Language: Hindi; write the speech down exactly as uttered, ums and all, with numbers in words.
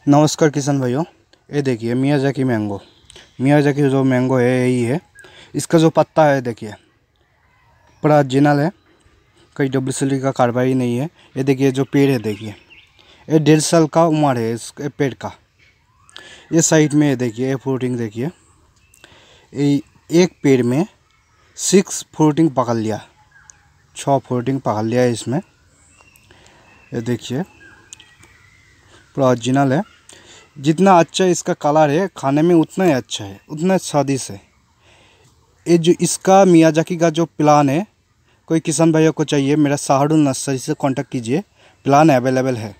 नमस्कार किसान भाइयों, ये देखिए मियाजाकी मैंगो। मियाजाकी जो मैंगो है यही है। इसका जो पत्ता है देखिए पूरा ओरिजिनल है, कोई डब्ल्यू सी डी का कार्रवाई नहीं है। ये देखिए जो पेड़ है देखिए, ये डेढ़ साल का उम्र है इस पेड़ का। ये साइड में देखिए फ्रूटिंग देखिए, एक पेड़ में सिक्स फ्रूटिंग पकड़ लिया, छः फ्रूटिंग पकड़ लिया है इसमें। ये देखिए पूरा ओरिजिनल है। जितना अच्छा इसका कलर है खाने में उतना ही अच्छा है, उतना स्वादिष्ट है। ये जो इसका मियाजाकी का जो प्लान है, कोई किसान भाइयों को चाहिए मेरा शाहरुल नर्सरी से कांटेक्ट कीजिए, प्लान अवेलेबल है।